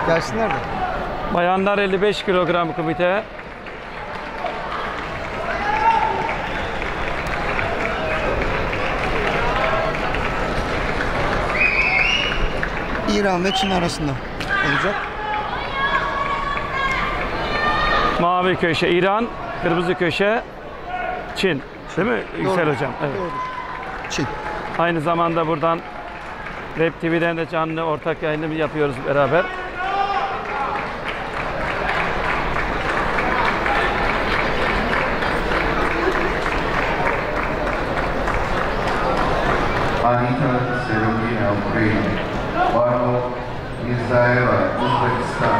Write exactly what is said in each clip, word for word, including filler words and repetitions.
Gelsinler de. Bayanlar elli beş kilogram kumite. İran ve Çin arasında olacak. Mavi köşe İran, kırmızı köşe Çin. Değil mi Yüksel Doğru. Hocam? Evet. Doğrudur. Çin. Aynı zamanda buradan Web T V'den de canlı ortak yayını yapıyoruz beraber. Anita Serokina, Ukraine. Varro Mirzaeva, Uzbekistan.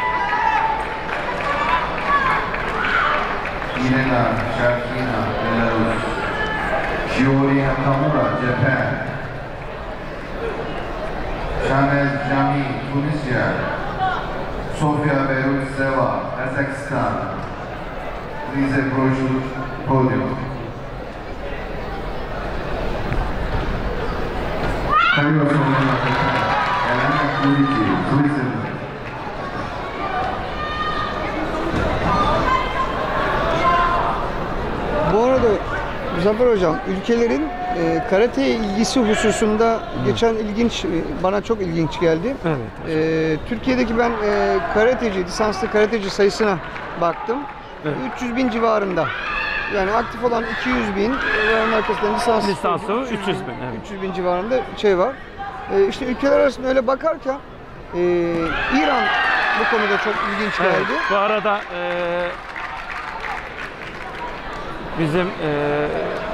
Irena Sharkina, Belarus. Shiori Nakamura, Japan. Chanel Jami, Tunisia. Sofia Berutseva, Kazakhstan. Lize Brojur, Podium. Carlos Romero, Elena Kurici, Switzerland. Bu arada Muzaffer Hocam, ülkelerin e, karateye ilgisi hususunda geçen ilginç, e, bana çok ilginç geldi. Evet. E, Türkiye'deki ben e, karateci, lisanslı karateci sayısına baktım. Evet. üç yüz bin civarında. Yani aktif olan iki yüz bin ve onun arkasında lisanslı, Lisanslı üç yüz bin, evet. üç yüz bin civarında şey var. E, işte ülkeler arasında öyle bakarken e, İran bu konuda çok ilginç geldi. Evet, bu arada e, bizim e,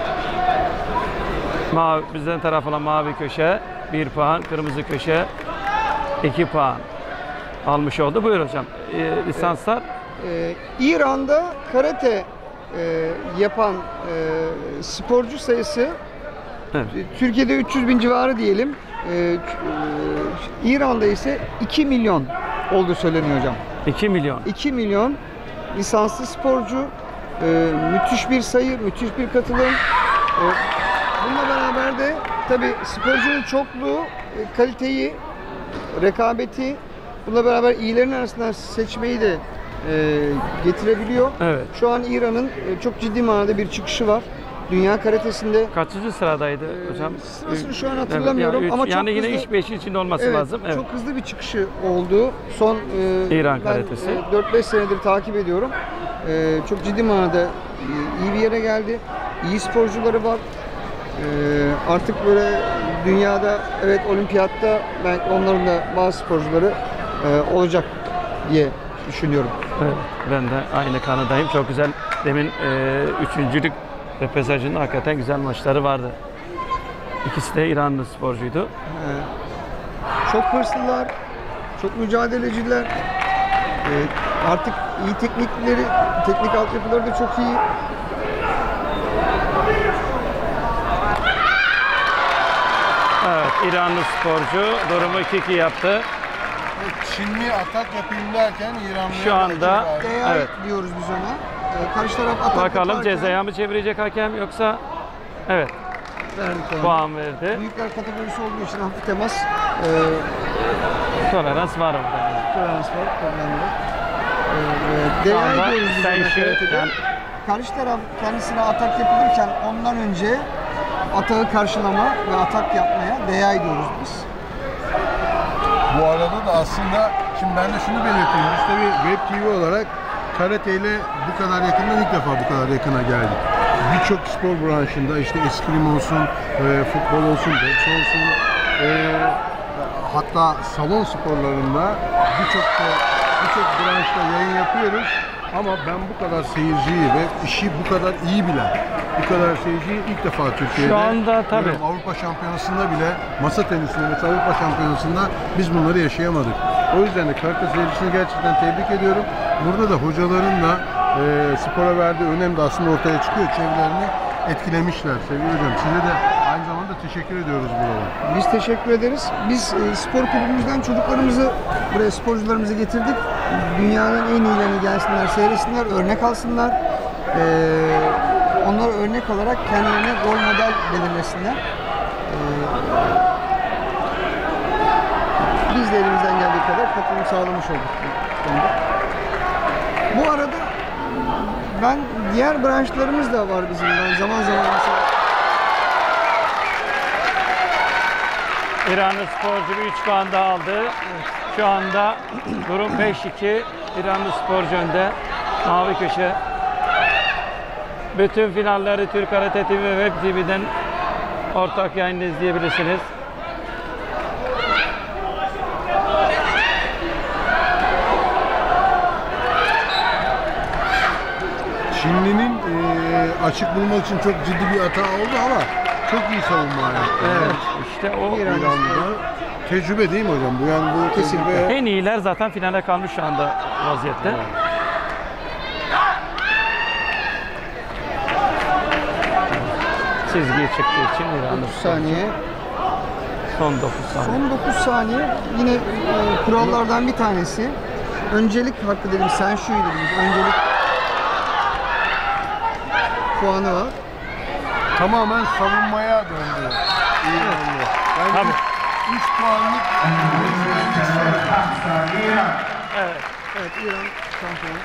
mavi, bizden tarafına mavi köşe bir puan, kırmızı köşe iki puan almış oldu. Buyur hocam. E, lisanslar. Ee, İran'da karate e, yapan e, sporcu sayısı Evet. Türkiye'de üç yüz bin civarı diyelim. Ee, e, İran'da ise iki milyon olduğu söyleniyor hocam. iki milyon. iki milyon lisanslı sporcu. E, müthiş bir sayı, müthiş bir katılım. E, bununla beraber de tabii sporcunun çokluğu, e, kaliteyi, rekabeti, bununla beraber iyilerin arasından seçmeyi de e, getirebiliyor. Evet. Şu an İran'ın e, çok ciddi manada bir çıkışı var. Dünya karatesinde. Kaçıncı sıradaydı e, hocam? Sırasını şu an Evet, hatırlamıyorum yani üç- ama çok yani yine hızlı, üç beşin içinde olması evet, lazım. Evet. çok hızlı bir çıkışı oldu. Son e, İran ben, karatesi. e, dört beş senedir takip ediyorum. E, çok ciddi manada e, iyi bir yere geldi. İyi sporcuları var. E, artık böyle dünyada, evet, olimpiyatta belki onların da bazı sporcuları e, olacak diye düşünüyorum. Evet, ben de aynı kanıdayım. Çok güzel. Demin e, üçüncülük röportajının hakikaten güzel maçları vardı. İkisi de İranlı sporcuydu. E, çok hırslılar, çok mücadeleciler. E, artık iyi teknikleri, teknik altyapıları da çok iyi. Evet, İranlı sporcu durumu iki iki yaptı. Çinli atak yapayım derken İranlı'ya Şu anda Değer evet. diyoruz biz ona. E, karşı taraf atak Bakalım yaparken cezaya mı çevirecek hakem yoksa evet verdik ona. puan verdi. Büyükler kategorisi olduğu için hafif temas e, Tolerans var orada. tolerans var, problem yok. E, Şu değer anda diyoruz biz sen ona şu- karatede. yani- Karşı taraf kendisine atak yapılırken ondan önce atağı karşılama ve atak yapmaya değer diyoruz biz. Bu arada da aslında şimdi ben de şunu belirteyim. Biz tabii Web T V olarak karate ile bu kadar yakından ilk defa bu kadar yakına geldik. Birçok spor branşında işte eskrim olsun, e, futbol olsun, boks olsun, e, hatta salon sporlarında birçok birçok branşta yayın yapıyoruz. Ama ben bu kadar seyirciyi ve işi bu kadar iyi bilen, bu kadar seyirciyi ilk defa Türkiye'de Şu anda tabii. görüyorum. Avrupa Şampiyonası'nda bile, masa tenisinde ve Avrupa Şampiyonası'nda biz bunları yaşayamadık. O yüzden de karate seyircisini gerçekten tebrik ediyorum. Burada da hocaların da e, spora verdiği önem de aslında ortaya çıkıyor. Çevrelerini etkilemişler sevgili hocam. Size de aynı zamanda teşekkür ediyoruz burada. Biz teşekkür ederiz. Biz e, spor kulübümüzden çocuklarımızı, buraya sporcularımızı getirdik. Dünyanın en iyilerini gelsinler, seyretsinler, örnek alsınlar. E, onlara örnek olarak kendilerine rol model belirlesinler. E, biz de elimizden geldiği kadar katılım sağlamış olduk bu konuda. Bu arada ben diğer branşlarımız da var bizim. Ben zaman zaman mesela İranlı sporcu bir üç puan daha aldı. Şu anda durum beş iki. İranlı sporcu önde. Mavi köşe. Bütün finalleri Türk Karate T V ve Web T V'den ortak yayında izleyebilirsiniz. Çinli'nin e, açık bulmak için çok ciddi bir hata oldu ama çok iyi savunma yaptı. Evet, işte o İranlılar tecrübe değil mi hocam? Bu yani bu Kesinlikle. tecrübe. en iyiler zaten finale kalmış şu anda vaziyette. Çizgiye çıktığı için İranlı otuz saniye. son dokuz saniye. Son dokuz saniye yine e, kurallardan bir tanesi. Öncelik hakkı dedim, sen şu dediniz. Öncelik puanı var. Tamamen savunmaya döndü. İranlı. Yani Tabii. üç puanlık Evet. Evet, İran şampiyonu.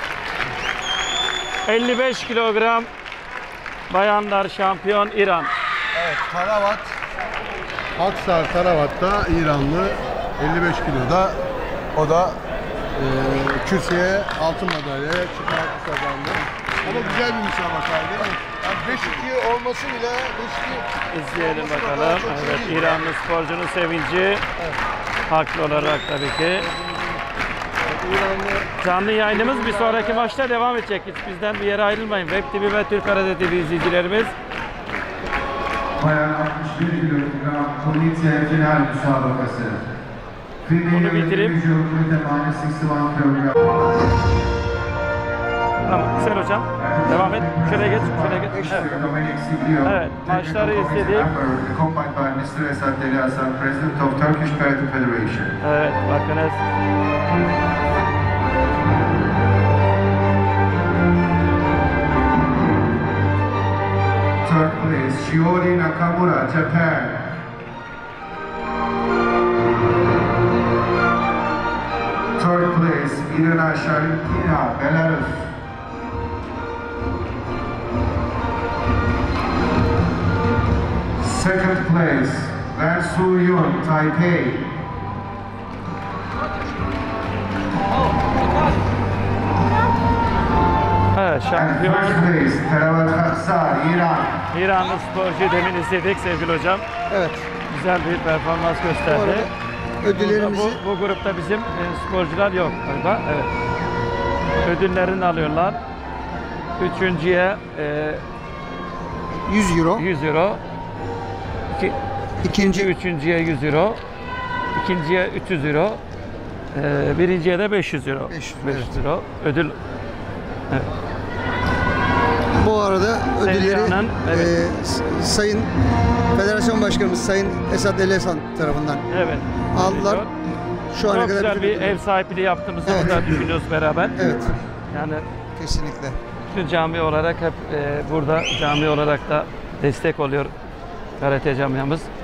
elli beş kilogram bayanlar şampiyon İran. evet, Taravat Aksar Taravat'ta İranlı elli beş kiloda o da e, kürsüye altın madalya çıkarttı, kazandı. Ama güzel bir müsabakaydı. Yani beş iki olması bile beş iki İzleyelim olması da bakalım. çok Evet, iyi. İranlı sporcunun sevinci. Haklı olarak tabii ki. İranlı Canlı yayınımız bir sonraki maçta devam edecek. Hiç bizden bir yere ayrılmayın. Web T V ve Türk Karate T V izleyicilerimiz. Bayan altmış bir kilogram Tunisia final müsabakası. Bunu bitirip- Individual Kumite minus altmış bir kilogram. Tamam, güzel hocam. Devam et. Şöyle geç, şöyle geç. Evet. Dominic Siglio, Evet, maçları technical committee izledik. member, accompanied by mister Esat Deli Hasan, President of Turkish Karate Federation. Evet, bakınız. Third place, Shiori Nakamura, Japan. Third place, Irina Sharipina, Belarus. Second place, Wan Su Yun, Taipei. Evet, And şampiyon first place, Teravat Aksar, İran. İranlı sporcu demin izledik sevgili hocam. evet. Güzel bir performans Bu gösterdi. arada ödüllerimizi Bu, bu grupta bizim e, sporcular yok galiba. Evet. Ödüllerini alıyorlar. Üçüncüye e, yüz euro. yüz euro. İki, İkinci üçüncüye yüz euro. İkinciye üç yüz euro. E, birinciye de beş yüz euro. beş yüz, beş yüz euro. Ödül. Evet. bu arada ödülleri Sevcan'ın, evet. e, s- Sayın Federasyon Başkanımız Sayın Esat Deli Hasan tarafından Evet. aldılar. Şu ana Çok kadar güzel bütün bir ödülleri- ev sahipliği yaptığımızı Evet. burada düşünüyoruz beraber. Evet, Yani kesinlikle. bütün cami olarak hep e, burada cami olarak da destek oluyor karate camiamız.